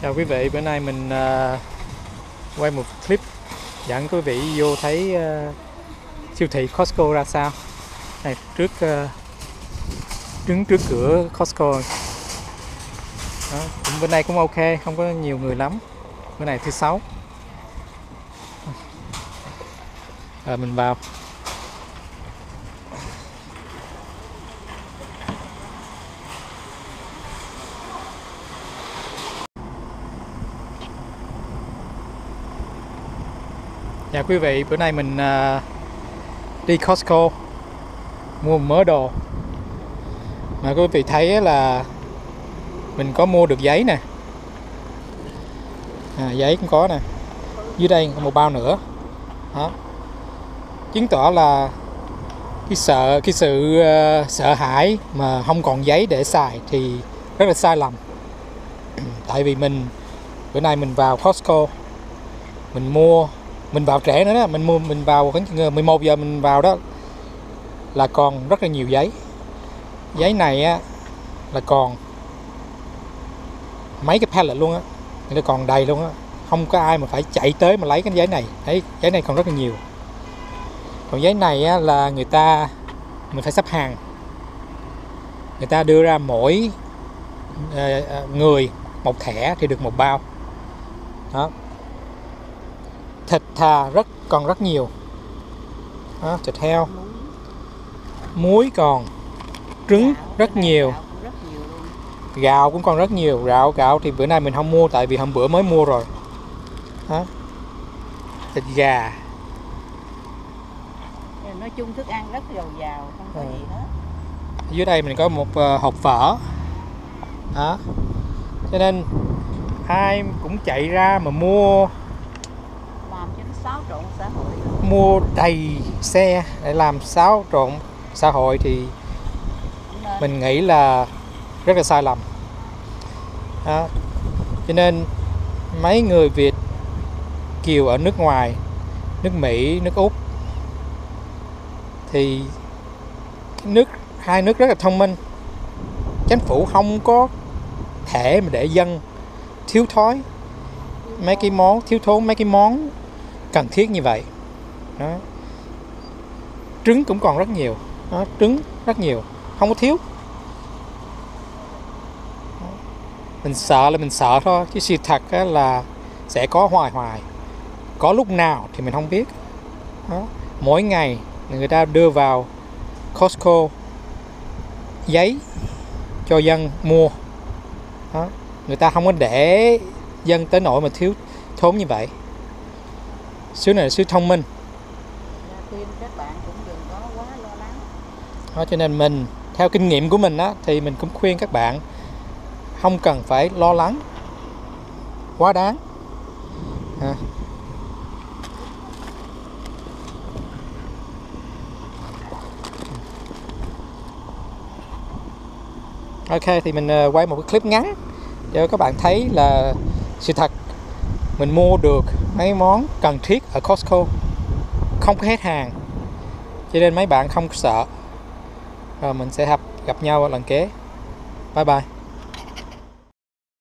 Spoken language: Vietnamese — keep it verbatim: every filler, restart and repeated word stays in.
Chào quý vị, bữa nay mình uh, quay một clip dẫn quý vị vô thấy uh, siêu thị Costco ra sao. Này, trước uh, đứng trước cửa Costco. Đó, cũng bữa nay cũng ok, không có nhiều người lắm. Bữa này thứ sáu. Rồi mình vào. Chào quý vị, bữa nay mình uh, đi Costco mua một mớ đồ. Mà quý vị thấy là mình có mua được giấy nè, à, giấy cũng có nè, dưới đây một bao nữa. Đó, chứng tỏ là cái sợ cái sự uh, sợ hãi mà không còn giấy để xài thì rất là sai lầm. Tại vì mình bữa nay mình vào Costco, mình mua mình vào trễ nữa đó, mình mua mình vào khoảng mười một giờ mình vào đó là còn rất là nhiều giấy. Giấy này á là còn mấy cái pallet luôn á, nó còn đầy luôn á, không có ai mà phải chạy tới mà lấy cái giấy này. Đấy, giấy này còn rất là nhiều. Còn giấy này á là người ta mình phải xếp hàng, người ta đưa ra mỗi uh, người một thẻ thì được một bao. Đó, thịt thà rất còn rất nhiều. Đó, thịt heo, muối còn, trứng rất nhiều, gạo cũng còn rất nhiều. Gạo gạo thì bữa nay mình không mua tại vì hôm bữa mới mua rồi. Đó, thịt gà. Nói chung thức ăn rất dồi dào, không có ừ. gì hết. Dưới đây mình có một uh, hộp phở. Đó, cho nên ai cũng chạy ra mà mua, làm cho nó xáo trộn xã hội, mua đầy xe để làm xáo trộn xã hội thì nên mình nghĩ là rất là sai lầm. Đó, cho nên mấy người Việt kiều ở nước ngoài, nước Mỹ, nước Úc thì nước hai nước rất là thông minh. Chính phủ không có thể mà để dân thiếu thói mấy cái món thiếu thốn mấy cái món cần thiết như vậy. Đó, trứng cũng còn rất nhiều. Đó, trứng rất nhiều, không có thiếu. Đó, mình sợ là mình sợ thôi, chứ sự thật là sẽ có hoài hoài, có lúc nào thì mình không biết. Đó, mỗi ngày người ta đưa vào Costco giấy cho dân mua. Đó, người ta không có để dân tới nỗi mà thiếu thốn như vậy. Xứ này là xứ thông minh. Các bạn cũng đừng có quá lo lắng. Đó, cho nên mình theo kinh nghiệm của mình á, thì mình cũng khuyên các bạn không cần phải lo lắng quá đáng. À. Ok, thì mình quay một cái clip ngắn cho các bạn thấy là sự thật mình mua được mấy món cần thiết ở Costco không có hết hàng, cho nên mấy bạn không sợ. Rồi mình sẽ gặp gặp nhau ở lần kế. Bye bye.